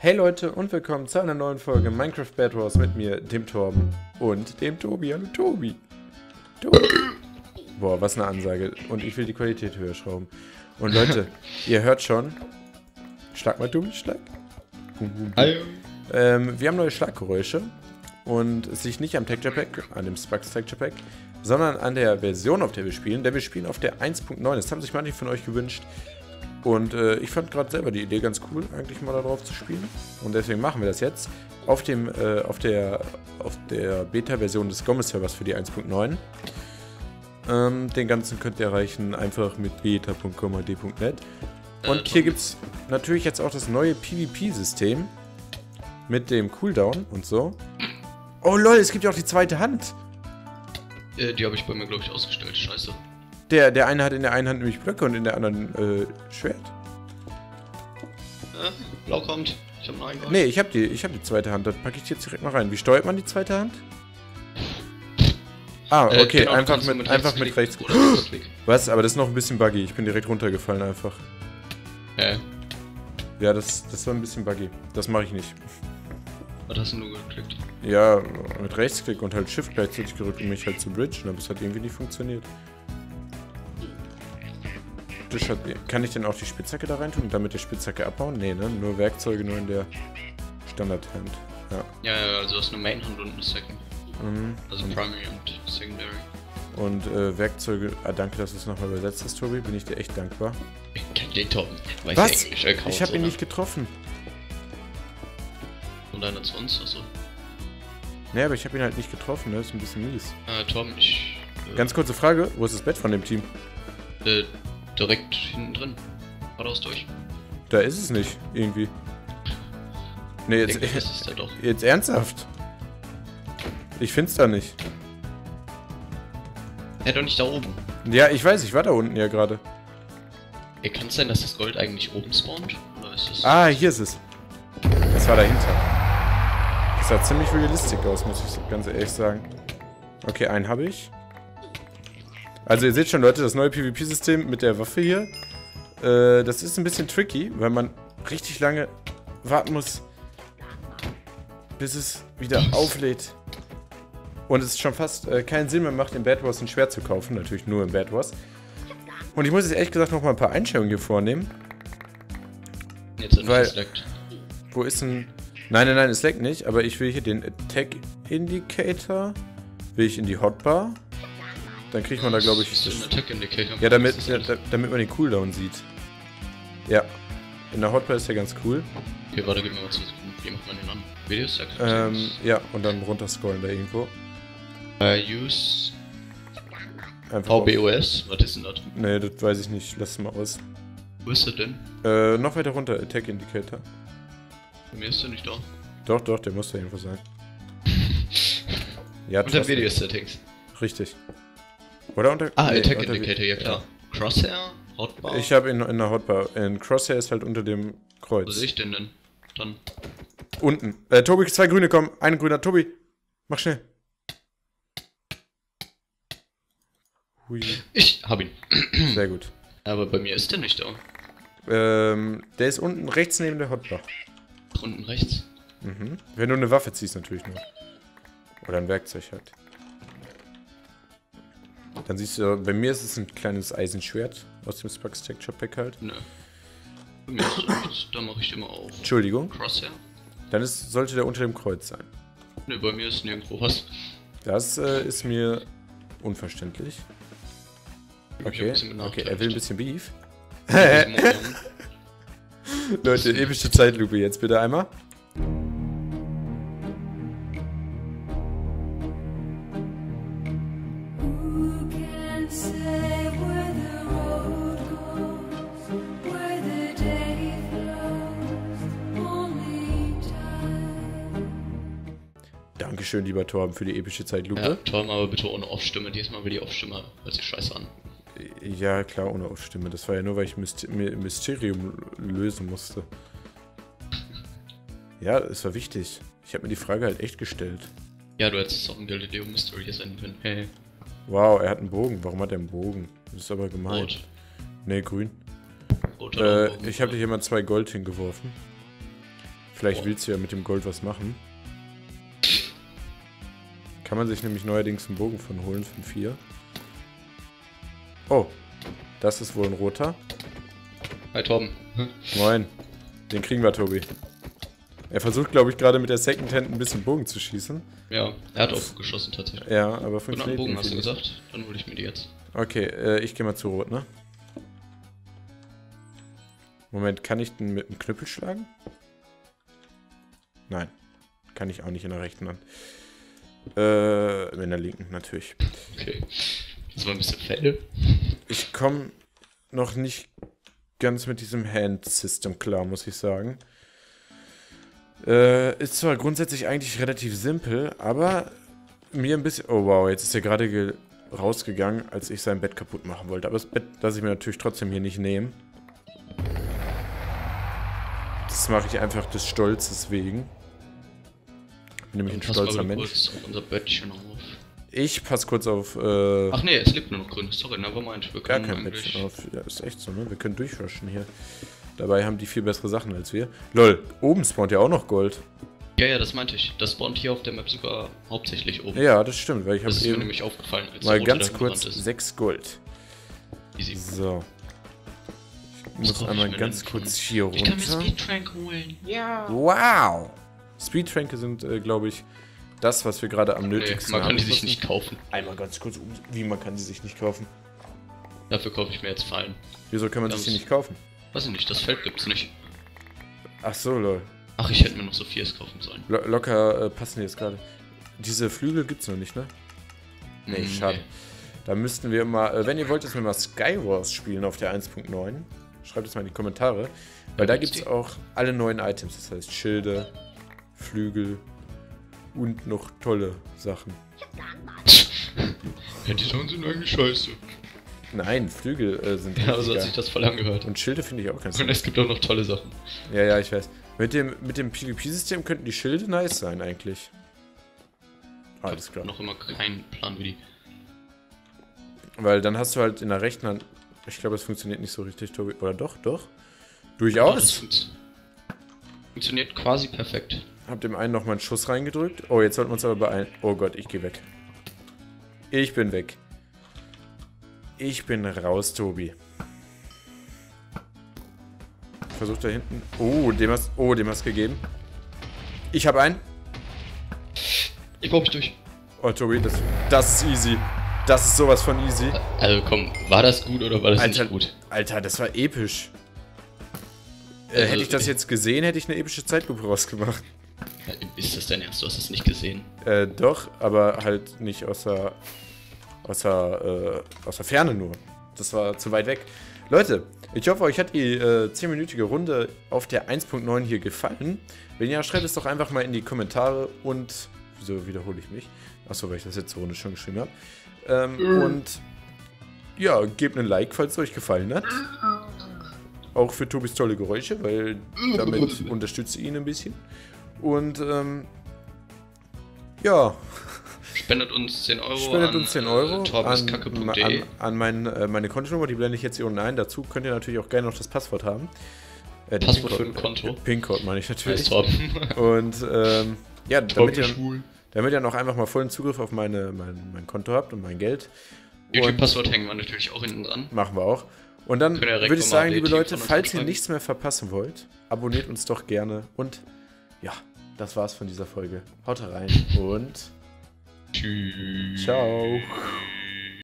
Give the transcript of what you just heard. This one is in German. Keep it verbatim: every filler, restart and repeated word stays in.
Hey Leute und willkommen zu einer neuen Folge Minecraft Bed Wars mit mir, dem Torben und dem Tobi. Hallo Tobi. Tobi. Boah, was eine Ansage. Und ich will die Qualität höher schrauben. Und Leute, ihr hört schon. Schlag mal Tobi, schlag. Bum, bum, bum. Hallo. Ähm, wir haben neue Schlaggeräusche. Und es liegt nicht am Texture Pack, an dem Spux Texture Pack, sondern an der Version, auf der wir spielen. Denn wir spielen auf der eins Punkt neun. Das haben sich manche von euch gewünscht. Und äh, ich fand gerade selber die Idee ganz cool, eigentlich mal darauf zu spielen. Und deswegen machen wir das jetzt auf dem äh, auf der auf der Beta-Version des Gommes-Servers für die eins Punkt neun. Ähm, den ganzen könnt ihr erreichen einfach mit beta punkt com punkt d punkt net. Und hier gibt es natürlich jetzt auch das neue PvP-System mit dem Cooldown und so. Oh lol, es gibt ja auch die zweite Hand. Äh, die habe ich bei mir, glaube ich, ausgestellt. Scheiße. Der, der eine hat in der einen Hand nämlich Blöcke und in der anderen äh, Schwert. Äh, Blau kommt. Ich habe noch einen. Nee, ich habe die, ich hab die zweite Hand. Das packe ich jetzt direkt mal rein. Wie steuert man die zweite Hand? Ah, okay, äh, genau, einfach, mit, mit einfach mit rechts. Was? Aber das ist noch ein bisschen buggy. Ich bin direkt runtergefallen einfach. Hä? Ja, das, das war ein bisschen buggy. Das mache ich nicht. Was hast du nur geklickt? Ja, mit Rechtsklick und halt Shift gleichzeitig gedrückt, um mich halt zu bridgen, aber es hat irgendwie nicht funktioniert. Das hat, kann ich denn auch die Spitzhacke da rein tun und damit die Spitzhacke abbauen? Nee, ne? Nur Werkzeuge, nur in der Standard-Hand. Ja. Ja, ja, also du hast eine Main-Hand und eine Second. Mhm. Also Primary und Secondary. Und äh, Werkzeuge, ah, danke, dass du es nochmal übersetzt hast, Tobi, bin ich dir echt dankbar. Ich kenn den Tom. Was? Ich, ich habe ihn nicht getroffen. Und einer zu uns, achso. Nee, aber ich habe ihn halt nicht getroffen, ne? Das ist ein bisschen mies. Äh, Tom, ich... Äh, Ganz kurze Frage, wo ist das Bett von dem Team? Äh, direkt hinten drin. Geradeaus durch. Da ist es nicht, irgendwie. Nee, jetzt, denke, das ist da doch. Jetzt ernsthaft. Ich find's da nicht. Ja, doch nicht da oben. Ja, ich weiß, ich war da unten ja gerade. Ja, kann es sein, dass das Gold eigentlich oben spawnt? Oder ist das... Ah, hier ist es. Das war dahinter. Das sah ziemlich realistisch aus, muss ich ganz ehrlich sagen. Okay, einen habe ich. Also ihr seht schon, Leute, das neue PvP-System mit der Waffe hier. Äh, das ist ein bisschen tricky, weil man richtig lange warten muss, bis es wieder auflädt. Und es schon fast äh, keinen Sinn mehr macht, im Bed Wars ein Schwert zu kaufen. Natürlich nur im Bed Wars. Und ich muss jetzt ehrlich gesagt noch mal ein paar Einstellungen hier vornehmen. Jetzt sind weil, es leckt. Wo ist ein... Nein, nein, nein, es leckt nicht, aber ich will hier den Attack Indicator. Will ich in die Hotbar. Dann kriegt man da, glaube ich... Das ist ein Attack Indicator. Ja, damit, ja, damit man den Cooldown sieht. Ja. In der Hotbar ist ja ganz cool. Okay, warte, gib mir mal zu. Wie macht man den an? Videos? Ähm, ja, und dann runterscrollen da irgendwo. Uh, use... Einfach V B O S? Was ist denn das? Nee, das weiß ich nicht. Lass es mal aus. Wo ist das denn? Äh, noch weiter runter. Attack Indicator. Bei mir ist der nicht da. Doch, doch, der muss da irgendwo sein. Ja, unter Video Settings. Richtig. Oder unter... Ah, nee, Attack unter Indicator, ja klar. Ja. Crosshair? Hotbar? Ich habe ihn in der Hotbar. In Crosshair ist halt unter dem Kreuz. Wo sehe ich den denn? Dann. Unten. Äh, Tobi, zwei Grüne kommen. Ein Grüner. Tobi, mach schnell. Hui. Ich hab ihn. Sehr gut. Aber bei mir ist der nicht da. Ähm, der ist unten rechts neben der Hotbar. Unten rechts? Mhm. Wenn du eine Waffe ziehst, natürlich nur. Oder ein Werkzeug halt. Dann siehst du, bei mir ist es ein kleines Eisenschwert aus dem Spux Texture Pack halt. Nö. Bei mir ist das nichts. Da mache ich immer auf. Entschuldigung. Crosshair. Dann ist, sollte der unter dem Kreuz sein. Nö, bei mir ist nirgendwo was. Das äh, ist mir unverständlich. Okay, okay, er will ein bisschen Beef. Leute, epische Zeitlupe jetzt bitte einmal. Dankeschön, lieber Torben, für die epische Zeitlupe. Ja, Torben, aber bitte ohne Off-Stimme. Diesmal will die Off-Stimme, hört sich scheiße an. Ja, klar, ohne Off-Stimme. Das war ja nur, weil ich Myster Mysterium lösen musste. Ja, es war wichtig. Ich habe mir die Frage halt echt gestellt. Ja, du hättest auch ein Galileo Mystery senden können. Hey. Wow, er hat einen Bogen. Warum hat er einen Bogen? Das ist aber gemein. Rot. Nee, grün. Rot oder Äh, ich habe dir hier mal zwei Gold hingeworfen. Vielleicht Boah. willst du ja mit dem Gold was machen. Kann man sich nämlich neuerdings einen Bogen von holen, von vier. Oh, das ist wohl ein roter. Hi Torben. Hm. Moin. Den kriegen wir, Tobi. Er versucht, glaube ich, gerade mit der Second Hand ein bisschen Bogen zu schießen. Ja, er hat auch geschossen tatsächlich. Ja, aber Und einen funktioniert Bogen nicht. hast du gesagt? Dann hole ich mir die jetzt. Okay, äh, ich gehe mal zu Rot, ne? Moment, kann ich den mit dem Knüppel schlagen? Nein. Kann ich auch nicht in der rechten Hand. Äh, in der linken natürlich. Okay. Das war ein bisschen Fälle. Ich komme noch nicht ganz mit diesem Hand-System klar, muss ich sagen. Äh, ist zwar grundsätzlich eigentlich relativ simpel, aber mir ein bisschen... Oh wow, jetzt ist er gerade rausgegangen, als ich sein Bett kaputt machen wollte. Aber das Bett lasse ich mir natürlich trotzdem hier nicht nehmen. Das mache ich einfach des Stolzes wegen. Ich bin nämlich ein Pass mal stolzer bitte Mensch. kurz auf unser Bettchen auf. Ich passe kurz auf... Äh, Ach nee, es lebt nur noch grün. Sorry, nevermind. Wir gar können kein eigentlich... Bettchen auf. Ja, ist echt so, ne? Wir können durchrushen hier. Dabei haben die viel bessere Sachen als wir. Lol, oben spawnt ja auch noch Gold. Ja, ja, das meinte ich. Das spawnt hier auf der Map sogar hauptsächlich oben. Ja, das stimmt, weil ich habe Das ist mir eben nämlich aufgefallen, als mal der Rote ganz da kurz gerannt ist. sechs Gold. Easy. So. Ich Was muss brauch einmal ich mir ganz denn von- kurz hier Ich kann mir runter. Speedtrank holen. Ja. Wow! Speedtränke sind, äh, glaube ich, das, was wir gerade am Nee, nötigsten man kann haben. die sich nicht kaufen. Einmal ganz kurz um. Wie, man kann sie sich nicht kaufen? Dafür kaufe ich mir jetzt Fallen. Wieso kann man Das- sich die nicht kaufen? Weiß ich nicht, das Feld gibt's nicht. Ach so, lol. Ach, ich hätte mir noch Sophias kaufen sollen. Lo locker äh, passen die jetzt gerade. Diese Flügel gibt's noch nicht, ne? Nee, Hm, schade. Da müssten wir mal, äh, wenn ihr wollt, dass wir mal Skywars spielen auf der eins Punkt neun, schreibt es mal in die Kommentare. Weil da gibt's gibt's die? auch alle neuen Items, das heißt Schilde, Flügel und noch tolle Sachen. Ja, die Sachen sind eigentlich scheiße. Nein, Flügel äh, sind Ja, richtig also hat geil. sich das voll angehört. Und Schilde finde ich auch ganz Und nice. es gibt auch noch tolle Sachen. Ja, ja, ich weiß. Mit dem, mit dem PvP-System könnten die Schilde nice sein, eigentlich. Alles klar. Noch immer keinen Plan, wie die. Weil dann hast du halt in der rechten Hand... Ich glaube, es funktioniert nicht so richtig, Tobi. Oder doch? Doch? Ja, das Durchaus. funkt- funktioniert quasi perfekt. Hab dem einen noch mal einen Schuss reingedrückt. Oh, jetzt sollten wir uns aber beeilen. Oh Gott, ich gehe weg. Ich bin weg. Ich bin raus, Tobi. Ich versuch da hinten... Oh, dem hast... Oh, dem hast gegeben. Ich habe einen. Ich baue mich durch. Oh, Tobi, das, das ist easy. Das ist sowas von easy. Also komm, war das gut oder war das Alter, nicht gut? Alter, das war episch. Äh, Also, hätte ich das jetzt gesehen, hätte ich eine epische Zeitlupe rausgemacht. Ja, ist das dein Ernst? Du hast es nicht gesehen. Äh, doch, aber halt nicht aus der, aus der, äh, aus der Ferne nur. Das war zu weit weg. Leute, ich hoffe, euch hat die äh, zehnminütige Runde auf der eins Punkt neun hier gefallen. Wenn ja, schreibt es doch einfach mal in die Kommentare und... Wieso wiederhole ich mich? Achso, weil ich das letzte Runde schon geschrieben habe. Ähm, Mhm. Und ja, gebt einen Like, falls es euch gefallen hat. Auch für Tobis tolle Geräusche, weil damit unterstützt ihr ihn ein bisschen. Und ähm, ja, Spendet uns zehn Euro spendet an uns zehn Euro äh, torbenskacke an, punkt de. an, an mein, äh, meine Kontonummer, die blende ich jetzt hier unten ein. Dazu könnt ihr natürlich auch gerne noch das Passwort haben. Äh, den Passwort PIN-Code- für ein Konto? äh, PIN-Code meine ich Nice, natürlich. Torben. Und ähm, ja, damit Torben ihr, schwul. damit ihr noch einfach mal vollen Zugriff auf meine, mein, mein Konto habt und mein Geld. Und YouTube-Passwort hängen wir natürlich auch hinten dran. machen wir auch. Und dann Könnt ihr direkt würde ich nochmal sagen, liebe Update Leute, von uns falls ihr schreiben. nichts mehr verpassen wollt, abonniert uns doch gerne. Und ja, das war's von dieser Folge. Haut rein und Tschüss. ciao.